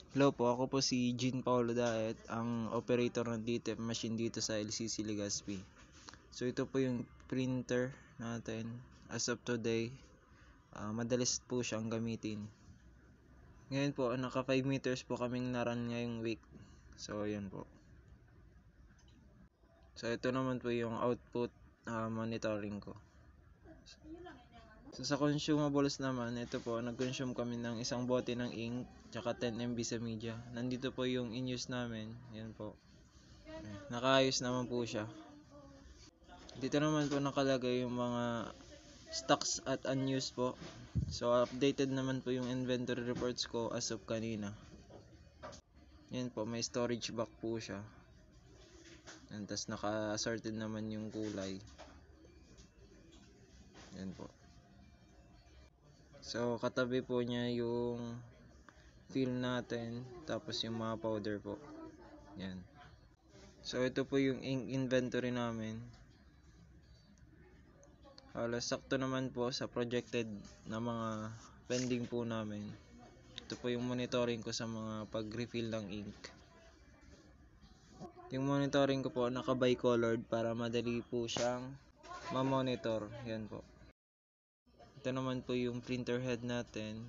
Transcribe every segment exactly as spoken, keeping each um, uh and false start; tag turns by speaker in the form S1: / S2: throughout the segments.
S1: Hello po, ako po si Jean Paulo Daet, ang operator ng D T F machine dito sa L C C Legazpi. So ito po yung printer natin as of today. Uh, madalas po siyang gamitin. Ngayon po, naka five meters po kaming naran ngayong week. So yun po. So ito naman po yung output uh, monitoring ko. So sa consumables naman, ito po, nag-consume kami ng isang bote ng ink, tsaka ten megabytes sa media. Nandito po yung in-use namin, yan po. Nakaayos naman po siya. Dito naman po nakalagay yung mga stocks at unused po. So updated naman po yung inventory reports ko as of kanina. Yan po, may storage box po siya. And tas naka-sorted naman yung kulay. Yan po. So katabi po niya yung film natin, tapos yung mga powder po. Yan. So ito po yung ink inventory namin. Halos sakto naman po sa projected na mga pending po namin. Ito po yung monitoring ko sa mga pag-refill ng ink. Yung monitoring ko po naka bi-colored para madali po siyang ma-monitor. Yan po. Ito naman po yung printer head natin.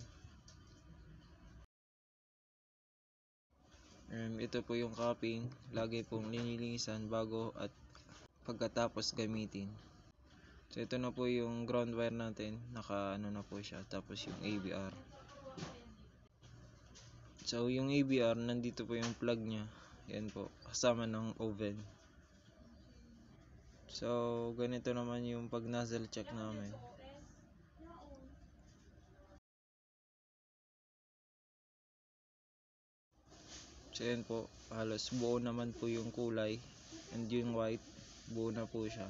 S1: Um, ito po yung cupping. Lagi pong linilisan bago at pagkatapos gamitin. So ito na po yung ground wire natin. Naka ano na po siya. Tapos yung A B R. So yung A B R, nandito po yung plug nya. Yan po. Kasama ng oven. So ganito naman yung pag nozzle check namin. So yan po, halos buo naman po yung kulay, and yung white, buo na po siya.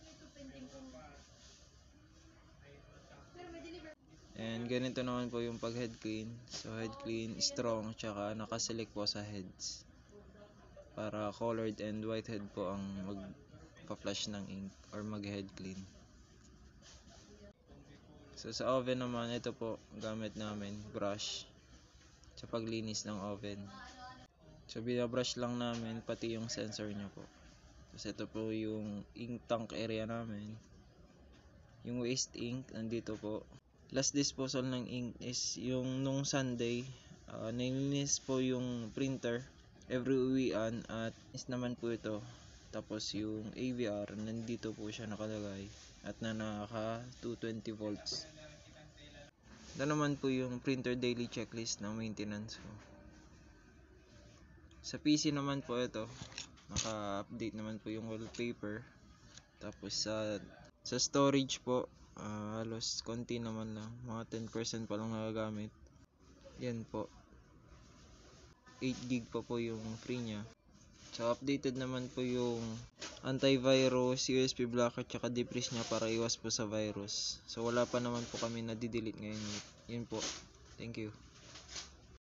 S1: And ganito naman po yung pag head clean. So head clean, strong, tsaka nakaselect po sa heads. Para colored and white head po ang magpa-flash ng ink or mag-head clean. So sa oven naman, ito po gamit namin, brush sa paglinis ng oven. So binabrush lang namin pati yung sensor nya po. Tapos ito po yung ink tank area namin. Yung waste ink nandito po. Last disposal ng ink is yung nung Sunday. Uh, nilinis po yung printer every uwian at is naman po ito. Tapos yung A V R nandito po siya nakalagay at na naka two twenty volts. Ito naman po yung printer daily checklist ng maintenance ko. Sa P C naman po ito, naka-update naman po yung wallpaper. Tapos sa sa storage po, uh, halos konti naman lang, mga ten percent pa lang nagagamit. Yan po. eight gig pa po yung free nya. So updated naman po yung antivirus, U S B blocker, tsaka defreeze nya para iwas po sa virus. So wala pa naman po kami na-delete ngayon. Yun po. Thank you.